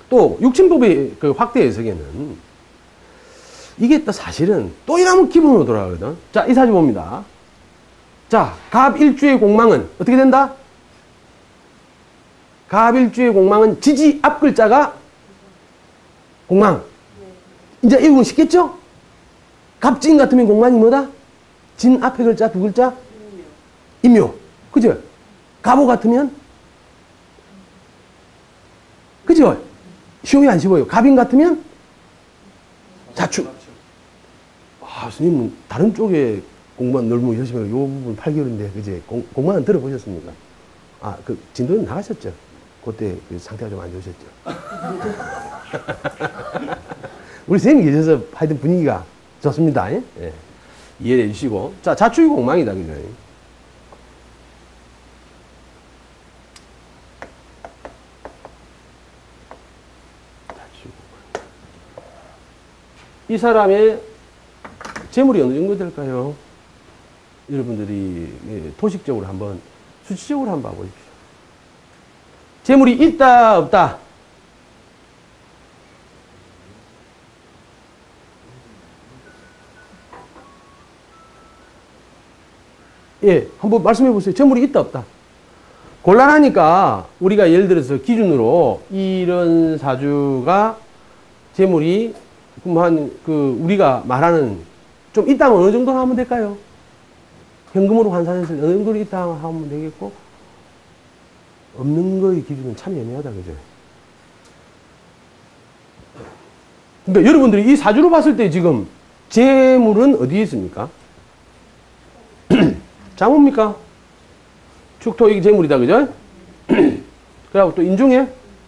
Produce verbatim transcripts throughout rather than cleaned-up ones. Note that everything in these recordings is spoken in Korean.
또 육친법의 그 확대 해석에는 이게 또 사실은 또 이러면 기본으로 돌아가거든. 자, 이 사주 봅니다. 자, 갑일주의 공망은 어떻게 된다? 갑일주의 공망은 지지 앞 글자가 공망. 이제 이 부분 쉽겠죠? 갑진 같으면 공망이 뭐다? 진 앞에 글자 두 글자? 임묘. 그죠? 갑오 같으면? 그죠? 쉬워요, 안 쉬워요? 갑인 같으면? 자축. 아, 스님은 다른 쪽에 공부만 너무 열심히 하고, 요 부분 팔 개월인데, 그제? 공부만 들어보셨습니까? 아, 그, 진도는 나가셨죠? 그때 그 상태가 좀 안 좋으셨죠? 우리 선생님이 계셔서 하여튼 분위기가 좋습니다. 예? 예. 이해해 주시고. 자, 자축이 공망이다, 그죠? 이 사람의 재물이 어느 정도 될까요? 여러분들이 도식적으로 한번, 수치적으로 한번 봐보십시오. 재물이 있다, 없다? 예, 한번 말씀해 보세요. 재물이 있다, 없다? 곤란하니까 우리가 예를 들어서 기준으로 이런 사주가 재물이 한, 그, 우리가 말하는 좀 있다면 어느 정도 하면 될까요? 현금으로 환산해서 어느 정도 있다 하면 되겠고, 없는 거의 기준은 참 애매하다, 그죠? 그러니까 여러분들이 이 사주로 봤을 때 지금 재물은 어디에 있습니까? 장우입니까? 축토, 이게 재물이다, 그죠? 그리고 또 인중에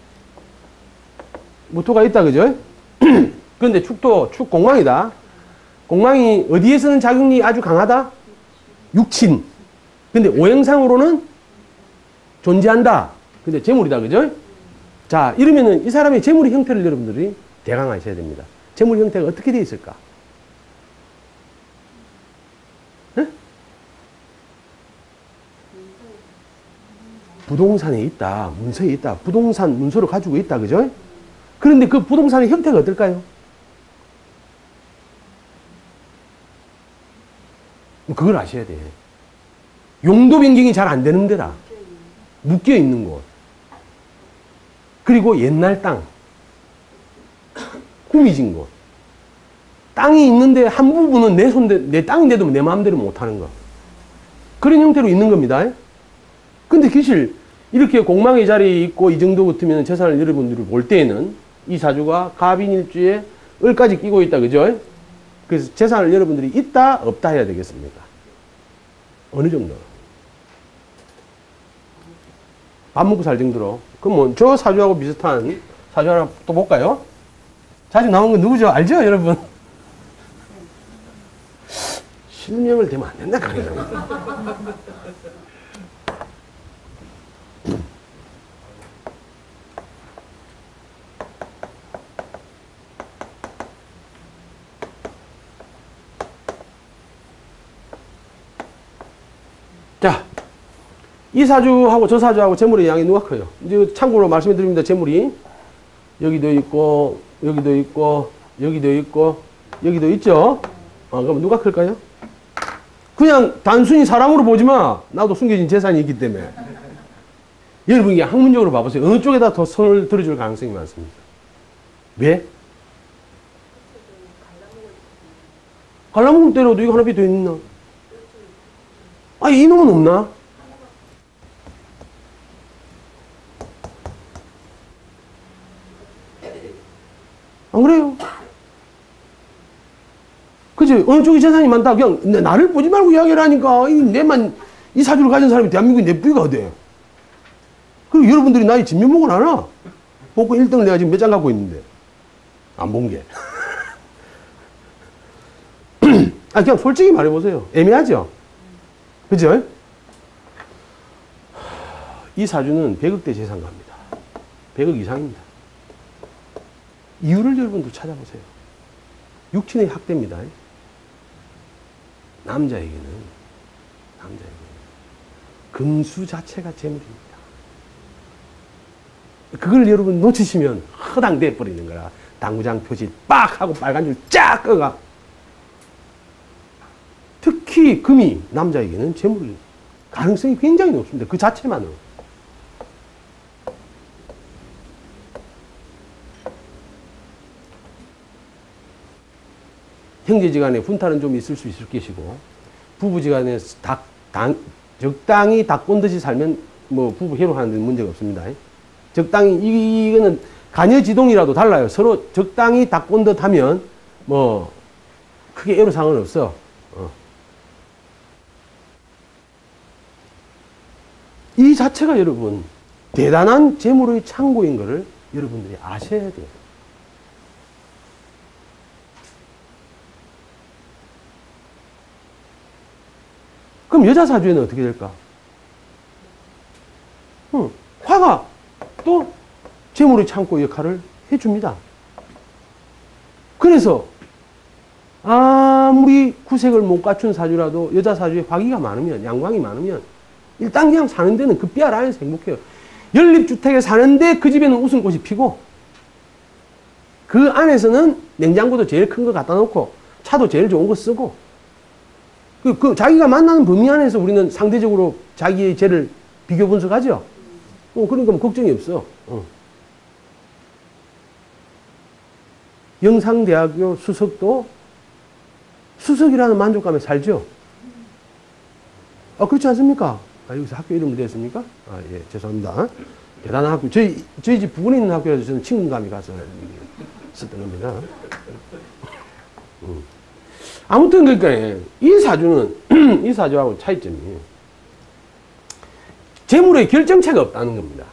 무토가 있다, 그죠? 그런데 축토, 축 공망이다. 공망이 어디에서는 작용이 아주 강하다? 육친. 근데 오행상으로는 존재한다. 근데 재물이다, 그죠? 자, 이러면은 이 사람의 재물의 형태를 여러분들이 대강하셔야 됩니다. 재물 형태가 어떻게 되어 있을까? 네? 부동산에 있다. 문서에 있다. 부동산, 문서를 가지고 있다, 그죠? 그런데 그 부동산의 형태가 어떨까요? 그걸 아셔야 돼. 용도 변경이 잘 안 되는 데라. 묶여 있는 곳. 그리고 옛날 땅. 후미진 곳. 땅이 있는데 한 부분은 내 손, 내 땅인데도 내 마음대로 못 하는 거. 그런 형태로 있는 겁니다. 근데 사실 이렇게 공망의 자리에 있고 이 정도 같으면 재산을 여러분들이 볼 때에는 이 사주가 갑인일주에 을까지 끼고 있다, 그죠? 그래서 재산을 여러분들이 있다, 없다 해야 되겠습니까? 어느 정도? 밥 먹고 살 정도로. 그럼 뭐, 저 사주하고 비슷한 사주 하나 또 볼까요? 자주 나온 건 누구죠? 알죠, 여러분? 실명을 대면 안 된다, 그래요. 자, 이 사주하고 저 사주하고 재물의 양이 누가 커요? 이제 참고로 말씀해 드립니다. 재물이 여기도 있고, 여기도 있고, 여기도 있고, 여기도 있죠? 아, 그럼 누가 클까요? 그냥 단순히 사람으로 보지 마. 나도 숨겨진 재산이 있기 때문에. 여러분, 이게 학문적으로 봐보세요. 어느 쪽에다 더 손을 들어줄 가능성이 많습니다. 왜? 갈라먹을 때로도 이거 하나 더 있나? 아, 이놈은 없나? 안 그래요? 그치? 어느 쪽이 재산이 많다. 그냥 나를 보지 말고 이야기를 하니까, 이 내만, 이 사주를 가진 사람이 대한민국에 내 뿌리가 어때요? 그리고 여러분들이 나의 진면목을 알아. 복권 일 등을 내가 지금 몇 장 갖고 있는데. 안 본 게. 아, 그냥 솔직히 말해보세요. 애매하죠? 그죠? 이 사주는 백억대 재산가입니다. 백억 이상입니다. 이유를 여러분들 찾아보세요. 육친의 학대입니다. 남자에게는, 남자에게는 금수 자체가 재물입니다. 그걸 여러분 놓치시면 허당돼 버리는 거라. 당구장 표시 빡 하고 빨간 줄 쫙 꺼가. 특히 금이 남자에게는 재물 가능성이 굉장히 높습니다. 그 자체만으로. 형제지간에 분탈은 좀 있을 수 있을 것이고, 부부지간에 닭, 당, 적당히 닭본듯이 살면 뭐 부부 해로하는 데는 문제가 없습니다. 적당히 이, 이거는 가녀지동이라도 달라요. 서로 적당히 닭본듯 하면 뭐 크게 애로사항은 없어. 어. 이 자체가 여러분 대단한 재물의 창고인 것을 여러분들이 아셔야 돼요. 그럼 여자 사주에는 어떻게 될까? 응, 화가 또 재물의 창고 역할을 해줍니다. 그래서 아무리 구색을 못 갖춘 사주라도 여자 사주에 화기가 많으면, 양광이 많으면 일단 그냥 사는 데는 그 뼈 안에서 행복해요. 연립주택에 사는데 그 집에는 웃음꽃이 피고, 그 안에서는 냉장고도 제일 큰 거 갖다 놓고 차도 제일 좋은 거 쓰고, 그, 그 자기가 만나는 범위 안에서 우리는 상대적으로 자기의 죄를 비교 분석하죠. 어, 그러니까 뭐 걱정이 없어. 어. 영상대학교 수석도 수석이라는 만족감에 살죠. 아, 그렇지 않습니까? 아, 여기서 학교 이름을 대했습니까? 아, 예, 죄송합니다. 대단한 학교. 저희, 저희 집 부근에 있는 학교라서 저는 친근감이 가서 썼던 겁니다. 음. 아무튼 그러니까 이 사주는 이 사주하고 차이점이 재물의 결정체가 없다는 겁니다.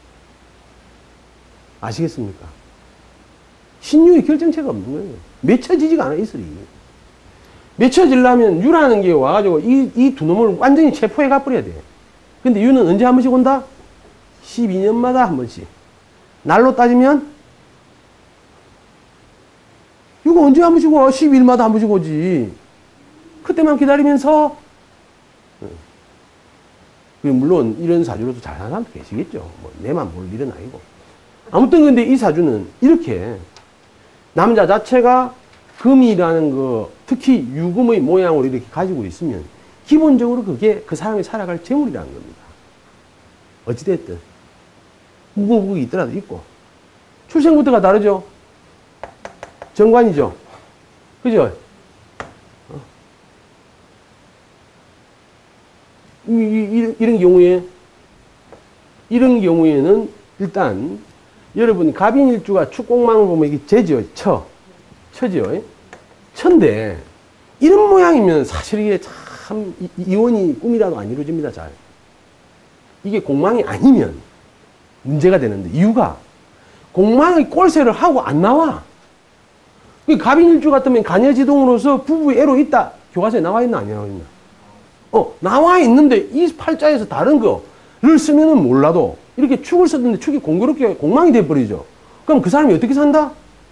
아시겠습니까? 신유의 결정체가 없는 거예요. 맺혀지지가 않아, 이슬이. 맺혀지려면 유라는 게 와가지고 이, 이 두 놈을 완전히 체포해 가버려야 돼. 근데 유는 언제 한 번씩 온다? 십이 년마다 한 번씩. 날로 따지면 이거 언제 한 번씩 와? 십일 일마다 한 번씩 오지. 그때만 기다리면서. 물론 이런 사주로도 잘하는 사람도 계시겠죠. 뭐 내만 볼 일은 아니고. 아무튼 근데 이 사주는 이렇게 남자 자체가 금이라는 거, 특히 유금의 모양으로 이렇게 가지고 있으면 기본적으로 그게 그 사람이 살아갈 재물이라는 겁니다. 어찌됐든 무궁무궁이 있더라도 있고. 출생부터가 다르죠. 정관이죠. 그죠? 어. 이, 이, 이런 경우에, 이런 경우에는 일단, 여러분, 갑인일주가 축곡망을 보면 이게 재죠. 처. 처죠. 처인데, 이런 모양이면 사실 이게 참, 이, 이혼이 꿈이라도 안 이루어집니다. 잘. 이게 공망이 아니면 문제가 되는데, 이유가, 공망의 꼴세를 하고 안 나와. 갑인일주 같으면 가녀지동으로서 부부의 애로 있다. 교과서에 나와 있나 안 나와 있나? 어, 나와 있는데 이 팔자에서 다른 거를 쓰면은 몰라도 이렇게 축을 썼는데 축이 공교롭게 공망이 돼버리죠. 그럼 그 사람이 어떻게 산다?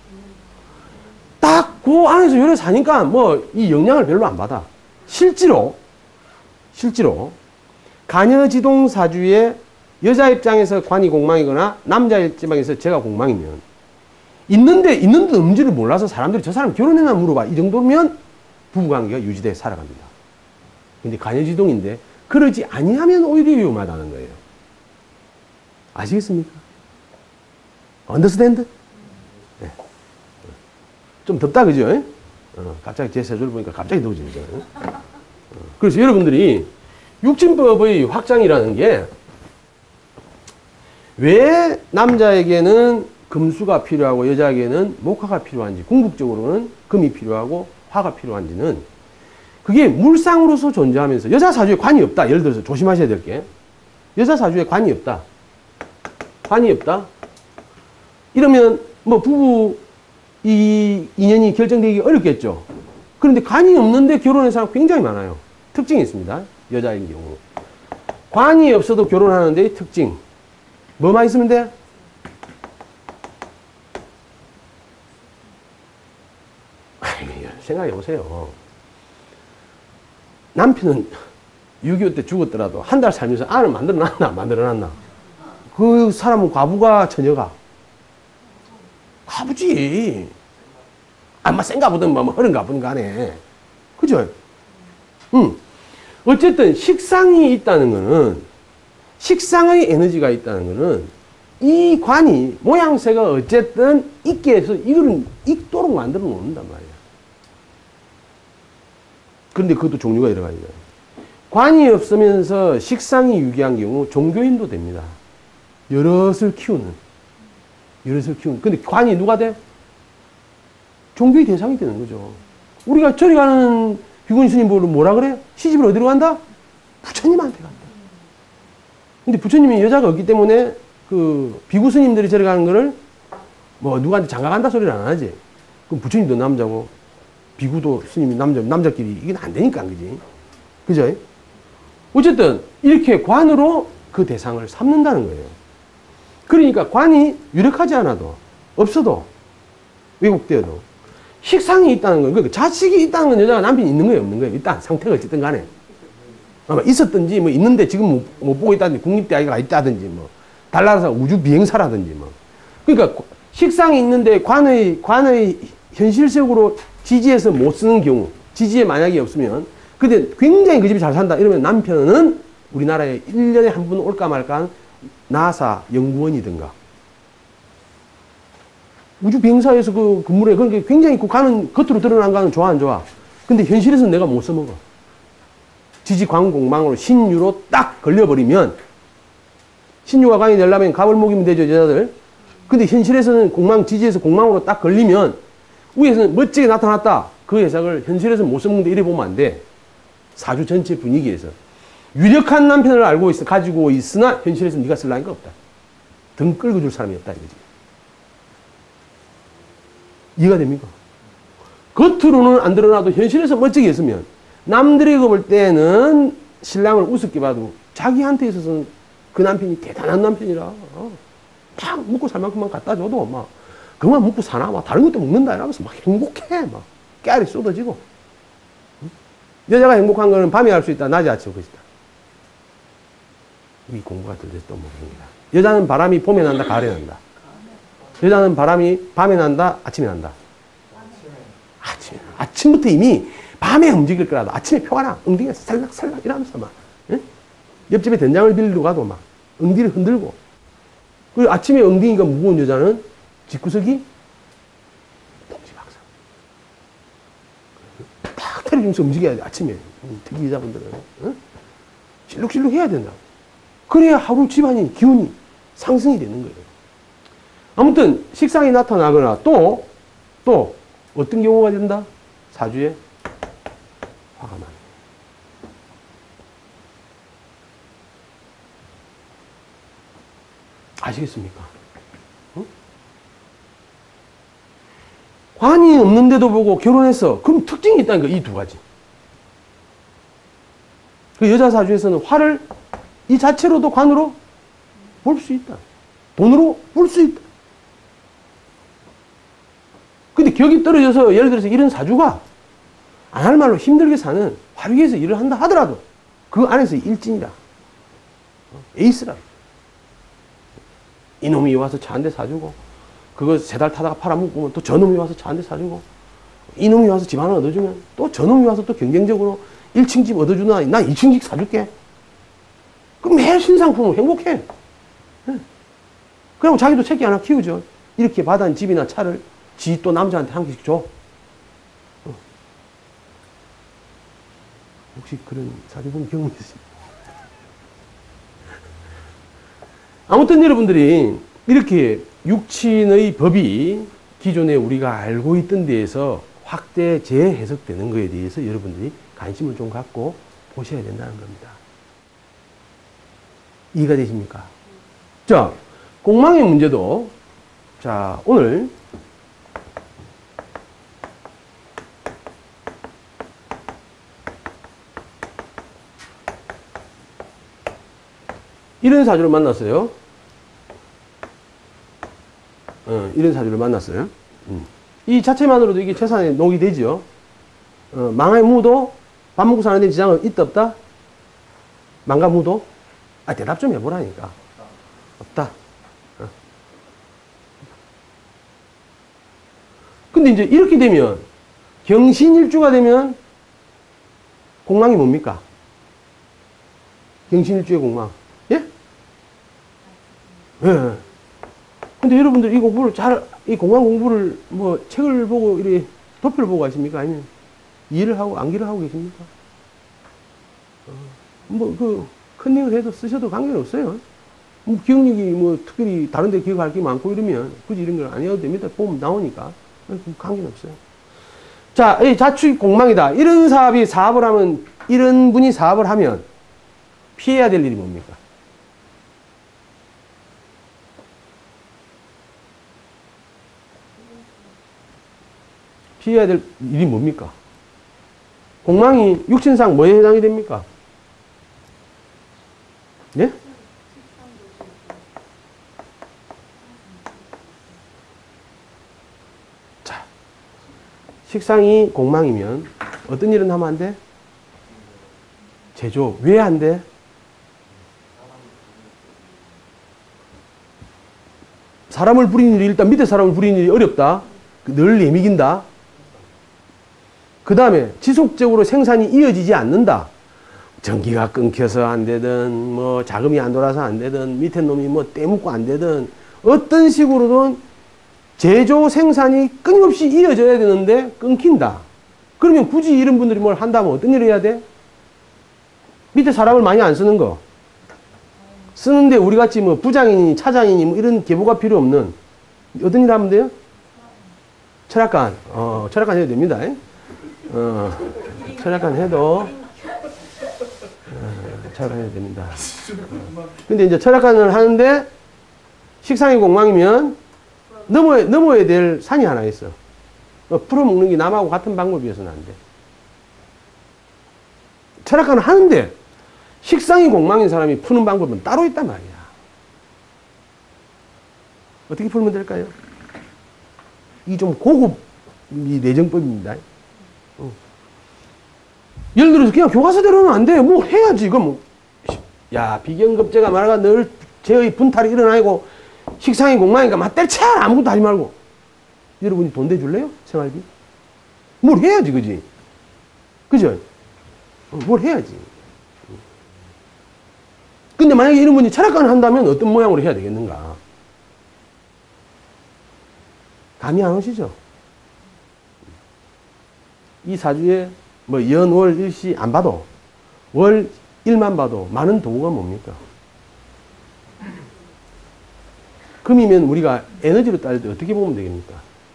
딱 그 안에서 요래 사니까 뭐 이 영향을 별로 안 받아. 실제로, 실제로 가녀지동 사주의 여자 입장에서 관이 공망이거나 남자 입장에서 제가 공망이면 있는데, 있는데 없는지를 몰라서 사람들이 저 사람 결혼했나 물어봐. 이 정도면 부부관계가 유지돼 살아갑니다. 근데 가녀지동인데, 그러지 아니하면 오히려 위험하다는 거예요. 아시겠습니까? 언더스탠드? 네. 좀 덥다, 그죠? 어, 갑자기 제 세조를 보니까 갑자기 더워지죠. 어. 그래서 여러분들이 육진법의 확장이라는 게 왜 남자에게는 금수가 필요하고 여자에게는 목화가 필요한지, 궁극적으로는 금이 필요하고 화가 필요한지는 그게 물상으로서 존재하면서 여자 사주에 관이 없다. 예를 들어서 조심하셔야 될 게, 여자 사주에 관이 없다. 관이 없다. 이러면 뭐 부부 이 인연이 결정되기 어렵겠죠. 그런데 관이 없는데 결혼한 사람 굉장히 많아요. 특징이 있습니다. 여자인 경우. 관이 없어도 결혼하는 데의 특징. 뭐만 있으면 돼? 생각해 보세요. 남편은 육이오 때 죽었더라도 한 달 살면서 아를 만들어 놨나? 만들어 놨나? 그 사람은 과부가 처녀가. 아버지. 아마 센가 보든 뭐 흐른가 보든 간에. 그죠? 응. 어쨌든 식상이 있다는 거는, 식상의 에너지가 있다는 거는 이 관이 모양새가 어쨌든 있게 해서 이거를 있도록 만들어 놓는단 말이야. 그런데 그것도 종류가 여러 가지다. 관이 없으면서 식상이 유기한 경우 종교인도 됩니다. 여럿을 키우는. 여럿을 키우는. 근데 관이 누가 돼? 종교의 대상이 되는 거죠. 우리가 저리 가는 비구니 스님 보고 뭐라 그래? 시집을 어디로 간다? 부처님한테 간다. 근데 부처님이 여자가 없기 때문에 그 비구 스님들이 저리 가는 거를 뭐 누구한테 장가 간다 소리를 안 하지. 그럼 부처님도 남자고 비구도 스님이 남자, 남자끼리 이건 안 되니까, 그지? 그죠? 어쨌든 이렇게 관으로 그 대상을 삼는다는 거예요. 그러니까 관이 유력하지 않아도, 없어도, 왜곡되어도 식상이 있다는 건, 그러니까 자식이 있다는 건 여자가 남편이 있는 거예요, 없는 거예요? 일단 상태가 어쨌든 간에. 아마 있었든지, 뭐 있는데 지금 못, 못 보고 있다든지, 국립대 아이가 있다든지, 뭐, 달나라서 우주 비행사라든지, 뭐. 그러니까 식상이 있는데 관의, 관의 현실적으로 지지해서 못 쓰는 경우, 지지에 만약에 없으면, 근데 굉장히 그 집이 잘 산다. 이러면 남편은 우리나라에 일 년에 한 번 올까 말까 한 나사 연구원이든가, 우주 비행사에서 그 근무를 해. 그러니까 굉장히 그 가는, 겉으로 드러난 거는 좋아, 안 좋아? 근데 현실에서는 내가 못 써먹어. 지지 광공망으로 신유로 딱 걸려버리면, 신유가 강이 되려면 갑을 먹이면 되죠, 여자들. 근데 현실에서는 공망, 지지에서 공망으로 딱 걸리면, 위에서는 멋지게 나타났다. 그 해석을 현실에서는 못 써먹는데 이래 보면 안 돼. 사주 전체 분위기에서. 유력한 남편을 알고 있어, 가지고 있으나, 현실에서는 네가 쓸 나이가 없다. 등 끌고 줄 사람이 없다, 이거지. 이해가 됩니까? 겉으로는 안 드러나도 현실에서 멋지게 했으면, 남들이 볼 때는 신랑을 우습게 봐도 자기한테 있어서는 그 남편이 대단한 남편이라, 어, 막 먹고 살 만큼만 갖다 줘도 막 그만 먹고 사나, 막 다른 것도 먹는다 이러면서 막 행복해. 막 깨알이 쏟아지고. 여자가 행복한 거는 밤에 할 수 있다, 낮에 할 수 있다. 이 공부가 덜 돼서 또 모릅니다. 여자는 바람이 봄에 난다, 가을에 난다. 여자는 바람이 밤에 난다, 아침에 난다. 아침에. 아침부터 이미 밤에 움직일 거라도 아침에 표가 나. 엉덩이가 살락살락 이러면서 막. 예? 옆집에 된장을 빌리러 가도 막 엉덩이를 흔들고. 그리고 아침에 엉덩이가 무거운 여자는 집구석이 복지박사. 탁 때려주면서 움직여야 돼, 아침에. 특히 여자분들은. 어? 실룩실룩 해야 된다. 그래야 하루 집안이 기운이 상승이 되는 거예요. 아무튼 식상이 나타나거나 또, 또 어떤 경우가 된다? 사주에 화가 많아. 아시겠습니까? 어? 관이 없는데도 보고 결혼했어. 그럼 특징이 있다니까, 이 두 가지. 그 여자 사주에서는 화를 이 자체로도 관으로 볼 수 있다. 돈으로 볼 수 있다. 근데 격이 떨어져서 예를 들어서 이런 사주가 안 할 말로 힘들게 사는 화류에서 일을 한다 하더라도 그 안에서 일진이라. 에이스라. 이놈이 와서 차 한 대 사주고, 그거 세 달 타다가 팔아먹으면 또 저놈이 와서 차 한 대 사주고, 이놈이 와서 집 하나 얻어주면 또 저놈이 와서 또 경쟁적으로 일 층 집 얻어주나, 난 이 층 집 사줄게. 그럼 매일 신상품으로 행복해. 그럼 자기도 새끼 하나 키우죠. 이렇게 받은 집이나 차를 지 또 남자한테 한 개씩 줘. 어. 혹시 그런 사주 본 경험이 있으세요? 아무튼 여러분들이 이렇게 육친의 법이 기존에 우리가 알고 있던 데에서 확대 재해석되는 것에 대해서 여러분들이 관심을 좀 갖고 보셔야 된다는 겁니다. 이해가 되십니까? 자, 공망의 문제도, 자, 오늘 이런 사주를 만났어요. 어, 이런 사주를 만났어요. 음. 이 자체만으로도 이게 재산에 녹이 되죠. 어, 망의 무도 밥 먹고 사는 데 지장은 있다 없다? 망과 무도? 아, 대답 좀 해보라니까. 없다. 어. 근데 이제 이렇게 되면, 경신일주가 되면, 공망이 뭡니까? 경신일주의 공망. 예? 예. 근데 여러분들 이 공부를 잘, 이 공망 공부를 뭐 책을 보고, 이렇게 도표를 보고 하십니까? 아니면 이해를 하고 암기를 하고 계십니까? 어, 뭐, 그, 컨닝을 해도 쓰셔도 관계는 없어요. 뭐 기억력이 뭐 특별히 다른 데 기억할 게 많고 이러면 굳이 이런 걸 안 해도 됩니다. 보면 나오니까. 관계는 없어요. 자, 이 자축이 공망이다. 이런 사업이 사업을 하면, 이런 분이 사업을 하면 피해야 될 일이 뭡니까? 피해야 될 일이 뭡니까? 공망이 육신상 뭐에 해당이 됩니까? 예? 자, 식상이 공망이면 어떤 일은 하면 안 돼? 제조. 왜 안 돼? 사람을 부리는 일이, 일단 밑에 사람을 부리는 일이 어렵다. 늘 예미긴다. 그 다음에 지속적으로 생산이 이어지지 않는다. 전기가 끊겨서 안 되든, 뭐 자금이 안 돌아서 안 되든, 밑에 놈이 뭐 떼묻고 안 되든, 어떤 식으로든 제조 생산이 끊임없이 이어져야 되는데 끊긴다. 그러면 굳이 이런 분들이 뭘 한다면 어떤 일을 해야 돼? 밑에 사람을 많이 안 쓰는 거. 쓰는데 우리 같이 뭐 부장이니 차장이니 뭐 이런 계보가 필요 없는 어떤 일 하면 돼요? 철학관. 어, 철학관 해도 됩니다. 어, 철학관 해도 어, 철학관 해도 됩니다. 어. 근데 이제 철학관을 하는데 식상이 공망이면 넘어야, 넘어야 될 산이 하나 있어. 어, 풀어먹는 게 남하고 같은 방법이어서는 안 돼. 철학관을 하는데 식상이 공망인 사람이 푸는 방법은 따로 있단 말이야. 어떻게 풀면 될까요? 이 좀 고급 이 내정법입니다. 어. 예를 들어서 그냥 교과서대로는 안 돼. 뭐 해야지. 그럼 야, 비경급제가 말하가 늘 제의 분탈이 일어나고 식상이 공망이니까 막 때려쳐! 아무것도 하지 말고. 여러분이 돈 대줄래요? 생활비? 뭘 해야지, 그지? 그죠? 어, 뭘 해야지. 근데 만약에 이런 분이 철학관을 한다면 어떤 모양으로 해야 되겠는가? 감이 안 오시죠? 이 사주에 뭐 연, 월, 일시 안 봐도 월 일만 봐도 많은 도구가 뭡니까? 금이면 우리가 에너지로 따질 때 어떻게 보면 되겠습니까?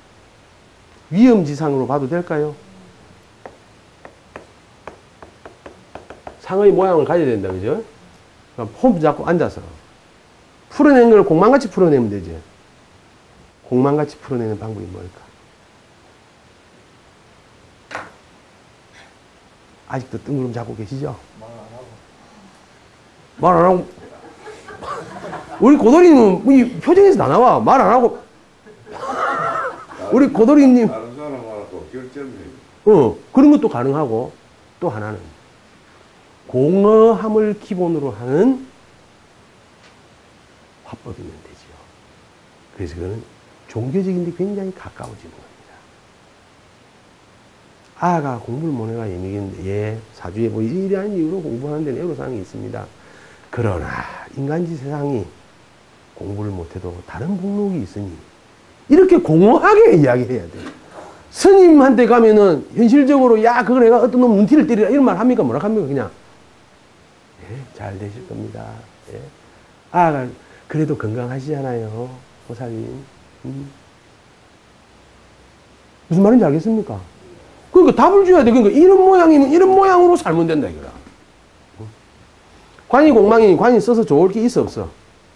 위험지상으로 봐도 될까요? 상의 모양을 가져야 된다, 그죠? 폼 잡고 앉아서 풀어낸 걸 공망같이 풀어내면 되지. 공망같이 풀어내는 방법이 뭘까? 아직도 뜬구름 잡고 계시죠? 말 안 하고. 우리 고돌이는 이 표정에서 다 나와. 말 안 하고. 우리 고돌이님. 다른 사람하고 결점이. 어, 그런 것도 가능하고, 또 하나는 공허함을 기본으로 하는 화법이면 되지요. 그래서 그거는 종교적인데 굉장히 가까워지는 겁니다. 아가 공부를 못해가 예미겠는데, 예, 사주에 뭐 이러한 이유로 공부하는 데는 애로사항이 있습니다. 그러나 인간지 세상이 공부를 못해도 다른 복록이 있으니 이렇게 공허하게 이야기해야 돼. 스님한테 가면은 현실적으로 야 그걸 내가 어떤 놈 눈티를 때리라 이런 말 합니까? 뭐라 합니까? 그냥 예, 잘 되실 겁니다. 예. 아 그래도 건강하시잖아요, 보살님. 음. 무슨 말인지 알겠습니까? 그러니까 답을 줘야 돼. 그러니까 이런 모양이면 이런 모양으로 살면 된다 이거라. 관이 공망이니 관이 써서 좋을 게 있어 없어?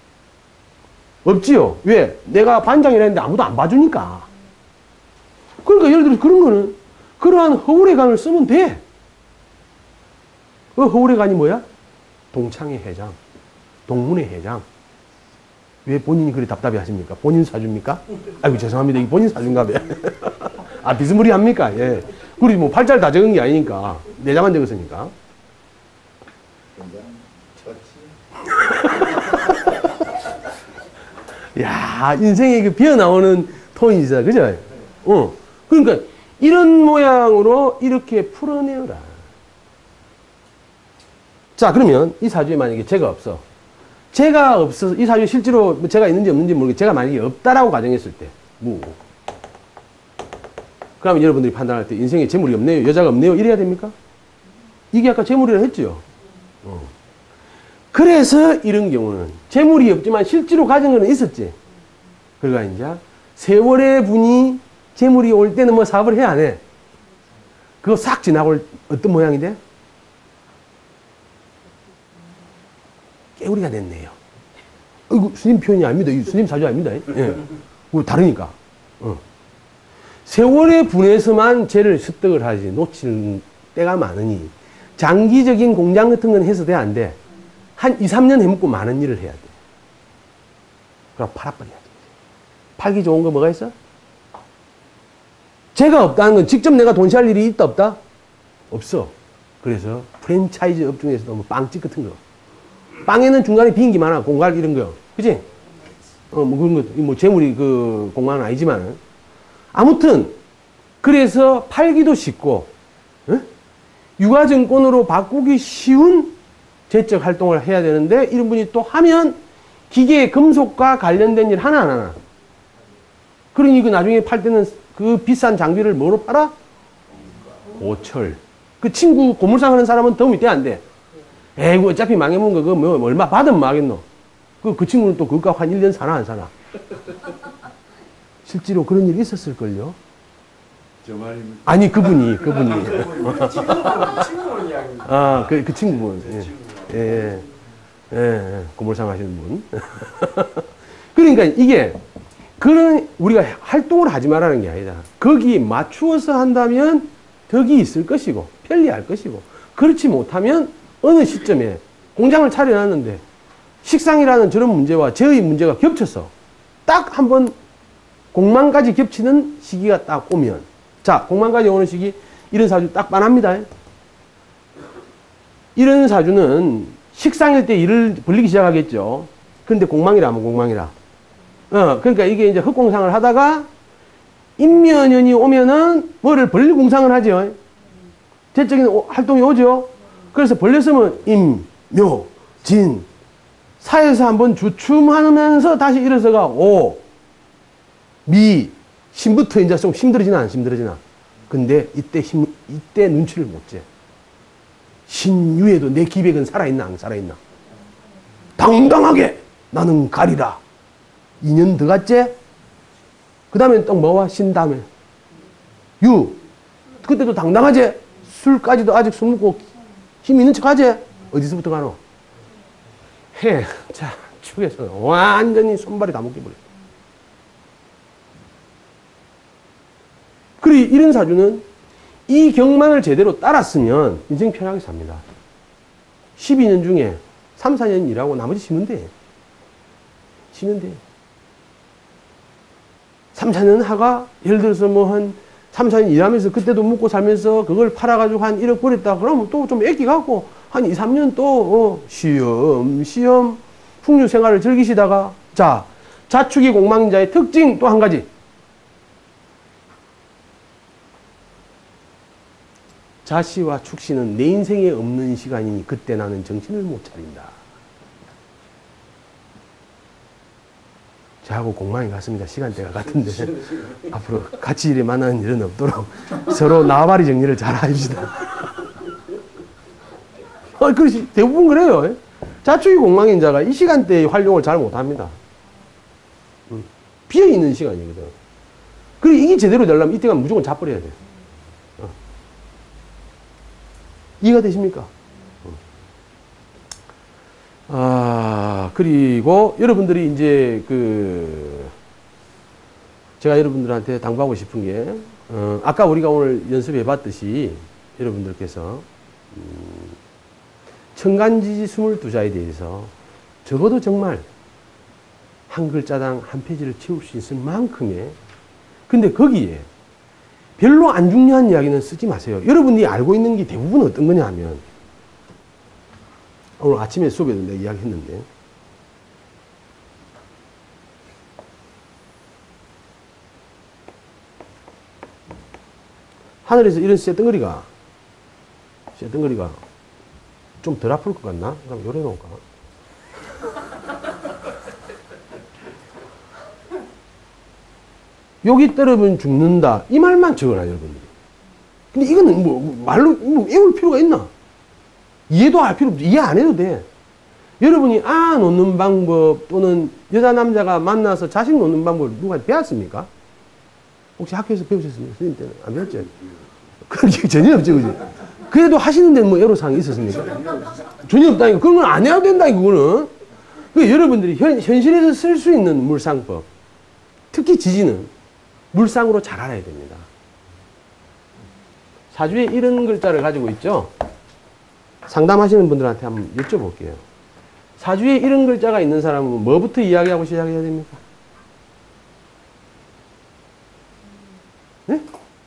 없지요. 왜? 내가 반장이라는데 아무도 안 봐주니까. 그러니까 예를 들어서 그런 거는 그러한 허울의 간을 쓰면 돼. 그 허울의 간이 뭐야? 동창의 회장, 동문의 회장. 왜 본인이 그리 답답해 하십니까? 본인 사주입니까? 아이고 죄송합니다. 이 본인 사주인가 봐요. 아 비스무리합니까? 예. 그리고 뭐 팔자를 다 적은 게 아니니까 내자만 적었으니까. 야 인생에 그 비어 나오는 톤이죠, 그죠? 어. 그러니까 이런 모양으로 이렇게 풀어내어라. 자, 그러면 이 사주에 만약에 제가 없어. 제가 없어. 이 사주에 실제로 제가 있는지 없는지 모르겠 제가 만약에 없다라고 가정했을 때, 무. 그러면 여러분들이 판단할 때 인생에 재물이 없네요. 여자가 없네요. 이래야 됩니까? 이게 아까 재물이라 했죠. 어. 그래서 이런 경우는 재물이 없지만 실제로 가진 거는 있었지. 그러니까 이제 세월의 분이 재물이 올 때는 뭐 사업을 해야 안 해. 그거 싹 지나고 어떤 모양이 돼? 깨우리가 됐네요. 이거 스님 표현이 아닙니다. 이 스님 사주 아닙니다. 예. 뭐 다르니까. 어. 세월의 분에서만 죄를 습득을 하지 놓치는 때가 많으니 장기적인 공장 같은 건 해서 돼, 안 돼? 한 이, 삼 년 해먹고 많은 일을 해야 돼. 그럼 팔아버려야 돼. 팔기 좋은 거 뭐가 있어? 죄가 없다는 건 직접 내가 돈 살 일이 있다, 없다? 없어. 그래서 프랜차이즈 업 중에서도 뭐 빵집 같은 거. 빵에는 중간에 비행기 많아. 공갈 이런 거. 그치? 어, 뭐 그런 거, 뭐 재물이 그 공간은 아니지만. 아무튼, 그래서 팔기도 쉽고, 어? 유가증권으로 바꾸기 쉬운 재적 활동을 해야 되는데, 이런 분이 또 하면 기계, 금속과 관련된 일 하나 안 하나. 그러니 그 나중에 팔 때는 그 비싼 장비를 뭐로 팔아? 고철. 그 친구 고물상 하는 사람은 도움이 돼, 안 돼? 에이구, 어차피 망해먹은 거, 그거 뭐, 얼마 받으면 망하겠노? 그, 그 친구는 또 그거 한 일 년 사나, 안 사나? 실제로 그런 일이 있었을걸요? 저 말입니다. 아니, 그분이, 그분이. 친구분 이야기. 아, 그, 그 친구분. 예. 예, 예, 예. 고물상 하시는 분. 그러니까 이게, 그런, 우리가 활동을 하지 말라는 게 아니다. 거기 맞추어서 한다면 덕이 있을 것이고, 편리할 것이고, 그렇지 못하면 어느 시점에 공장을 차려놨는데, 식상이라는 저런 문제와 저의 문제가 겹쳐서 딱 한번 공망까지 겹치는 시기가 딱 오면, 자, 공망까지 오는 시기, 이런 사주 딱 빤합니다. 이런 사주는 식상일 때 일을 벌리기 시작하겠죠. 근데 공망이라 하면 공망이라. 어, 그러니까 이게 이제 흑공상을 하다가 인묘년이 오면은 뭐를 벌릴 공상을 하죠. 재적인 활동이 오죠. 그래서 벌렸으면 임, 묘, 진. 사에서 한번 주춤하면서 다시 일어서가 오, 미, 신부터 이제 좀 힘들어지나 안 힘들어지나. 근데 이때 힘, 이때 눈치를 못 채. 신유에도 내 기백은 살아있나 안 살아있나. 당당하게 나는 가리라. 이 년 더 갔지? 그 다음에 또 뭐와? 신 다음에. 유. 그때도 당당하지? 술까지도 아직 술 먹고 힘 있는 척 하지? 어디서부터 가노? 해. 자, 축에서 완전히 손발이 다 묶여버려. 그래, 이런 사주는 이 경망을 제대로 따랐으면 인생 편하게 삽니다. 십이 년 중에 삼, 사 년 일하고 나머지 쉬면 돼. 쉬면 돼. 삼, 사 년 하가, 예를 들어서 뭐 한 삼, 사 년 일하면서 그때도 먹고 살면서 그걸 팔아가지고 한 일억 벌였다. 그러면 또 좀 애기 갖고 한 이, 삼 년 또, 어, 시험, 시험, 풍류 생활을 즐기시다가, 자, 자축이 공망자의 특징 또 한 가지. 자시와 축시는 내 인생에 없는 시간이니 그때 나는 정신을 못 차린다. 저하고 공망이 같습니다. 시간대가 같은데 앞으로 같이 일에 만나는 일은 없도록 서로 나발이 정리를 잘 합시다. 어, 그렇지. 대부분 그래요. 자축이 공망인 자가 이 시간대에 활용을 잘 못합니다. 비어있는 시간이거든. 그리고 이게 제대로 되려면 이때가 무조건 잡버려야 돼. 어. 이해가 되십니까? 아, 그리고 여러분들이 이제 그, 제가 여러분들한테 당부하고 싶은 게, 어, 아까 우리가 오늘 연습해 봤듯이 여러분들께서, 음, 천간지지 이십이 자에 대해서 적어도 정말 한 글자당 한 페이지를 채울 수 있을 만큼의, 근데 거기에 별로 안 중요한 이야기는 쓰지 마세요. 여러분이 알고 있는 게 대부분 어떤 거냐 하면, 오늘 아침에 수업에도 내가 이야기 했는데, 하늘에서 이런 쇳덩어리가, 쇳덩어리가 좀 덜 아플 것 같나? 그럼 요래 놓을까? 여기 떨어지면 죽는다. 이 말만 적어놔, 여러분들이. 근데 이거는 뭐, 말로, 뭐, 외울 필요가 있나? 이해도 할 필요 없지. 이해 안 해도 돼. 여러분이 아 놓는 방법 또는 여자, 남자가 만나서 자식 놓는 방법을 누가 배웠습니까? 혹시 학교에서 배우셨습니까? 선생님 때는 안 배웠죠? 그런 게 전혀 없죠, 그지? 그래도 하시는 데는 뭐 애로사항이 있었습니까? 전혀 없다니까. 그런 건 안 해야 된다니까, 그거는. 그 여러분들이 현, 현실에서 쓸 수 있는 물상법, 특히 지지는 물상으로 잘 알아야 됩니다. 사주에 이런 글자를 가지고 있죠? 상담하시는 분들한테 한번 여쭤볼게요. 사주에 이런 글자가 있는 사람은 뭐부터 이야기하고 시작해야 됩니까? 네?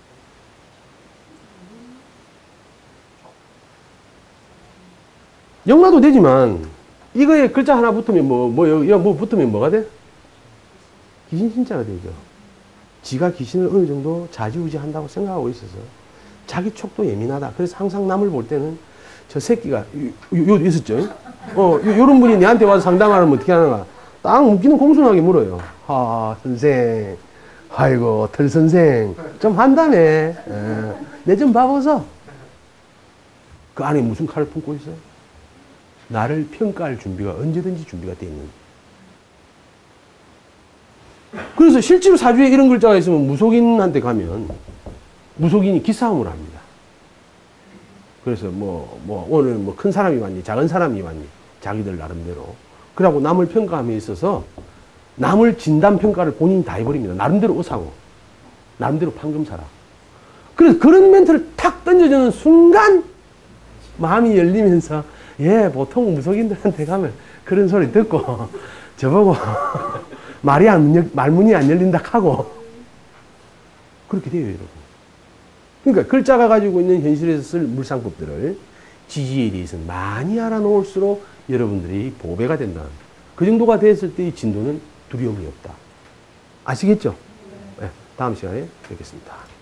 영라도 되지만 이거에 글자 하나 붙으면 뭐, 뭐, 여기 뭐 붙으면 뭐가 돼? 귀신 신자가 되죠. 지가 귀신을 어느 정도 좌지우지 한다고 생각하고 있어서 자기 촉도 예민하다. 그래서 항상 남을 볼 때는 저 새끼가, 요, 요, 요 있었죠? 어, 요, 요런 분이 내한테 와서 상담하면 어떻게 하는가? 딱 묻기는 공손하게 물어요. 아, 선생. 아이고, 털 선생. 좀 한다네. 내 좀 봐보소. 그 안에 무슨 칼을 품고 있어요? 나를 평가할 준비가 언제든지 준비가 돼 있는. 그래서 실제로 사주에 이런 글자가 있으면 무속인한테 가면 무속인이 기싸움을 합니다. 그래서 뭐, 뭐, 오늘 뭐 큰 사람이 왔니? 작은 사람이 왔니? 자기들 나름대로. 그러고 남을 평가함에 있어서 남을 진단평가를 본인이 다 해버립니다. 나름대로 의사고, 나름대로 판검사라. 그래서 그런 멘트를 탁 던져주는 순간 마음이 열리면서 예, 보통 무속인들한테 가면 그런 소리 듣고 저보고 말이 안, 열, 말문이 안 열린다 하고 그렇게 돼요, 여러분. 그러니까 글자가 가지고 있는 현실에서 쓸 물상법들을 지지에 대해서는 많이 알아놓을수록 여러분들이 보배가 된다. 그 정도가 됐을 때의 진도는 두려움이 없다. 아시겠죠? 네, 다음 시간에 뵙겠습니다.